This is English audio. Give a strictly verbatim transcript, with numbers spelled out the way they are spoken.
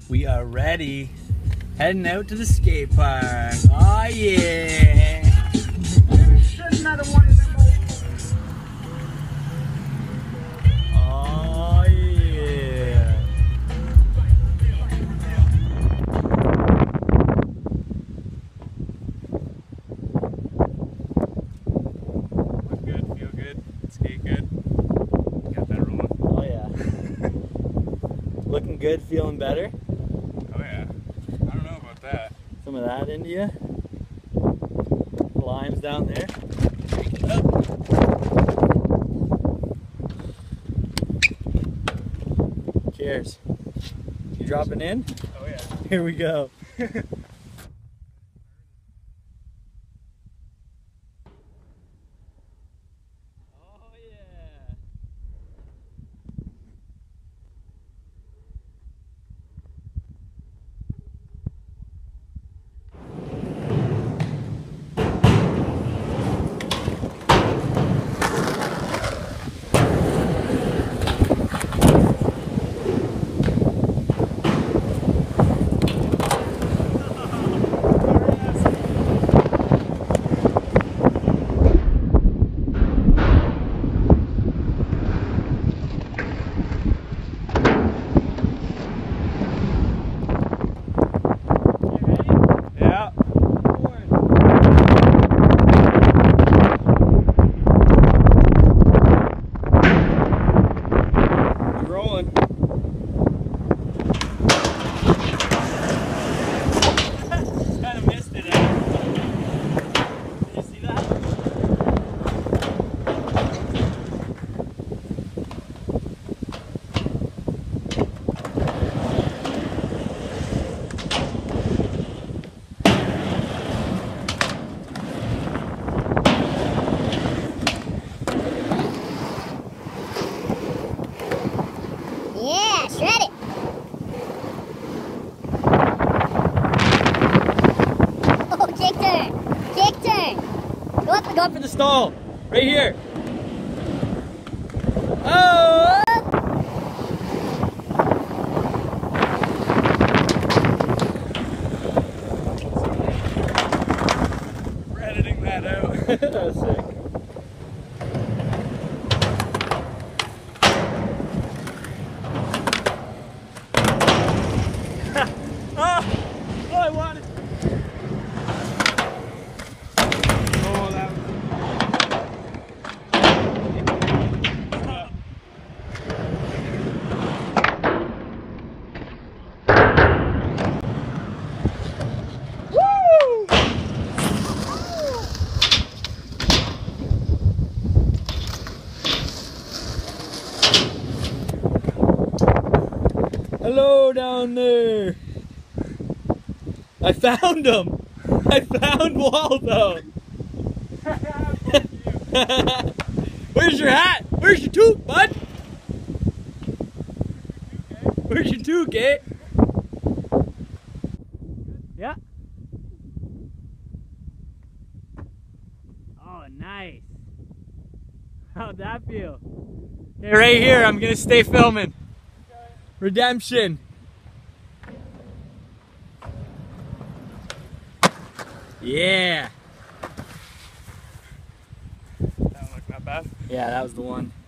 We are ready. Heading out to the skate park. Oh yeah! Oh yeah! Look good, feel good, skate good. Got that rolling. Oh yeah! Looking good, feeling better. Oh yeah. I don't know about that. Some of that into you. Limes down there. Cheers. You dropping in? Oh yeah. Here we go. Oh yeah. Yeah. We're rolling. Kind of missed it. Eh? Did you see that? Yeah, shred it. Oh, kick turn. Kick turn. Go up, go up For the stall, right here. Oh! We're editing that out. That was sick. Oh! Oh, I want it. Oh, that was... Hello down there. I found him. I found Waldo. Where's your hat? Where's your toque, bud? Where's your toque, eh? Yeah. Oh, nice. How'd that feel? Hey, right here, I'm gonna stay filming. Redemption. Yeah. That one looked not bad. Yeah, that was the one.